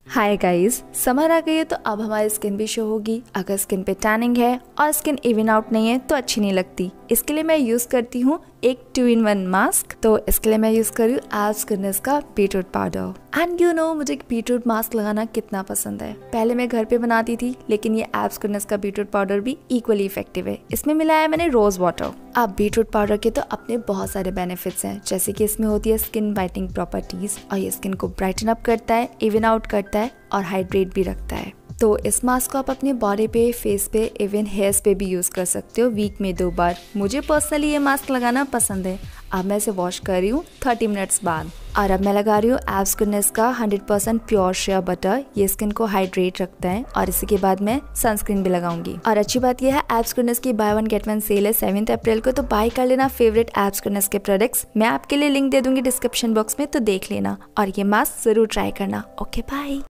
Hi guys, summer आ गई है तो अब हमारी स्किन भी शो होगी। अगर स्किन पे टैनिंग है और स्किन इवन आउट नहीं है तो अच्छी नहीं लगती। इसके लिए मैं यूज करती हूँ एक 2-in-1 मास्क। तो इसके लिए मैं यूज कर रही हूँ एब्स गुडनेस का beetroot powder. And you know मुझे बीटरूट मास्क लगाना कितना पसंद है। पहले मैं घर पे बनाती थी, लेकिन ये एब्स गुडनेस का बीटरूट पाउडर भी इक्वली इफेक्टिव है। इसमें मिलाया है मैंने रोज वाटर। अब बीटरूट पाउडर के तो अपने बहुत सारे बेनिफिट्स हैं, जैसे कि इसमें होती है स्किन ब्राइटनिंग प्रॉपर्टीज और ये स्किन को ब्राइटन अप करता है, इवन आउट करता है और हाइड्रेट भी रखता है। तो इस मास्क को आप अपने बॉडी पे, फेस पे, इवन हेयर्स पे भी यूज कर सकते हो वीक में 2 बार। मुझे पर्सनली ये मास्क लगाना पसंद है। अब मैं इसे वॉश कर रही हूँ 30 मिनट्स बाद। और अब मैं लगा रही हूँ एब्स गुडनेस का 100% प्योर शेयर बटर। ये स्किन को हाइड्रेट रखता है और इसी के बाद मैं सनस्क्रीन भी लगाऊंगी। और अच्छी बात यह है, एब्स गुडनेस की बाय 1 गेट 1 सेल है 7 अप्रैल को, तो बाय कर लेना फेवरेट एब्स गुडनेस के प्रोडक्ट्स। मैं आपके लिए लिंक दे दूंगी डिस्क्रिप्शन बॉक्स में, तो देख लेना और ये मास्क जरूर ट्राई करना। Okay bye.